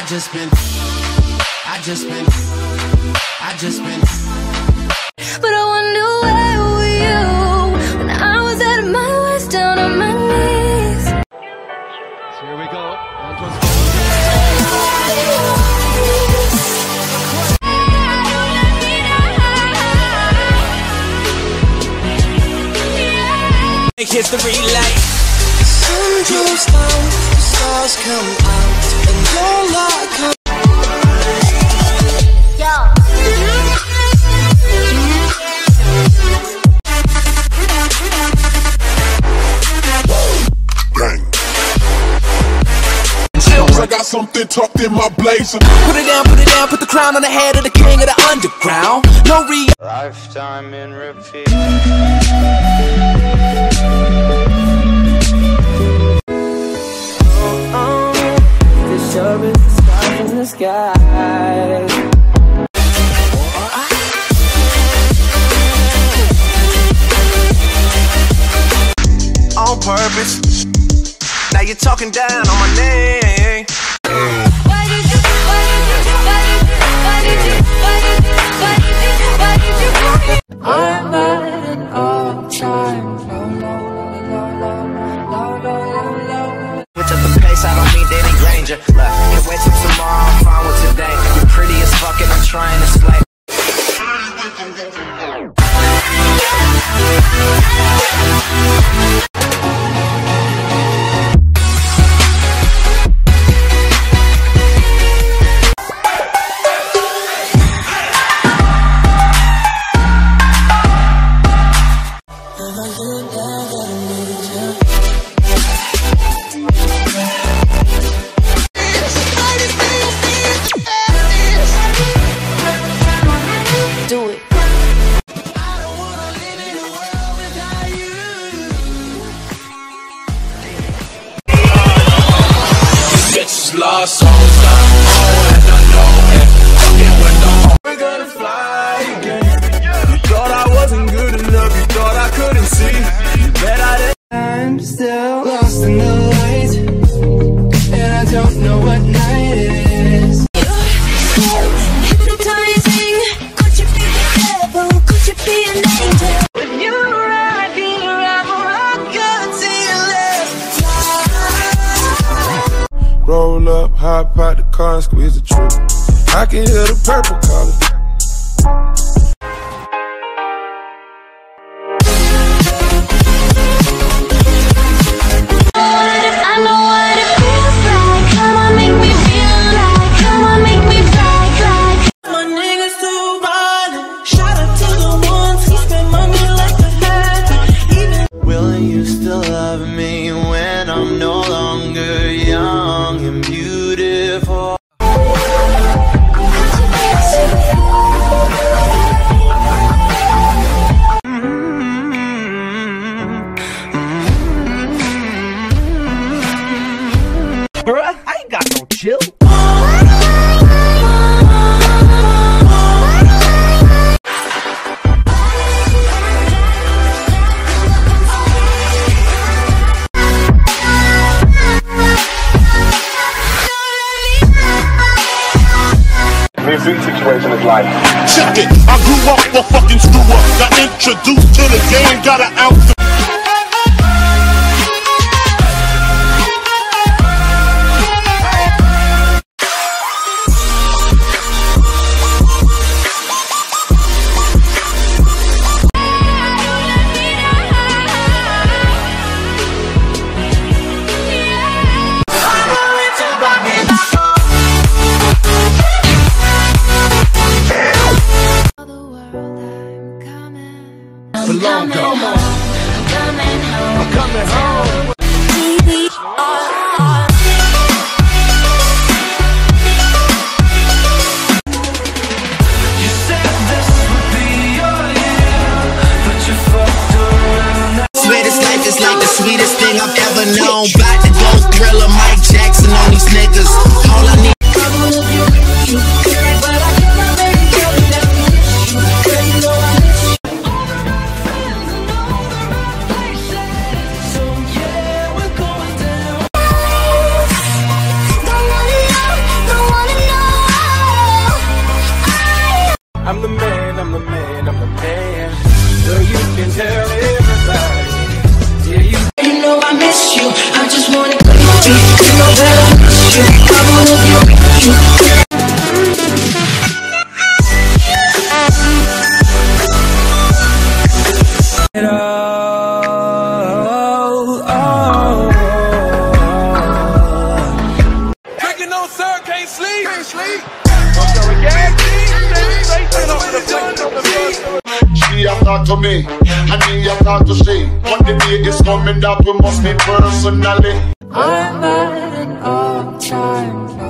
But I wonder where were you when I was at my worst, down on my knees. So here we go. History like sun goes down, the stars come out, and your light comes. I got something tucked in my blazer. Put it down, put the crown on the head of the king of the underground. No lifetime in repeat. The sure is the stars in the sky. On purpose. Now you're talking down on my name. Why did you I'm not an all time. Switch up the pace, I don't mean Danny Granger. Look, can't wait till tomorrow, I'm fine with today. You're pretty as fuck and I'm trying to slay. do it? Bitches lost souls, and I know it. Fucking with the We're gonna fly again. You thought I wasn't good enough, you thought I couldn't see that I didn't. I'm still lost in the light, and I don't know what night it is. Hypnotizing, could you be the devil? Could you be an angel? When you're right here, I'm good to your left. Roll up, hop out the car and squeeze the trigger. I can hear the purple calling. I know what it feels like. Come on, make me feel like. Come on, make me brag like. My niggas too violent. Shout out to the ones who spend money like the head. Even will you still love me when I'm no longer young and beautiful? Bruh, I ain't got no chill. This situation is like, check it. I grew up a fucking screw up. Got introduced to the game, got an ounce. I'm coming home. You said this would be your year, but you fucked around. Swear this life is like the sweetest thing I've ever known. Bout to go Thriller, Mike Jackson on these niggas. All I need. So yeah, we're going down. sir, can't sleep. She have talked to me, and me have talked to she. But the day is coming that we must meet personally. I'm at an all-time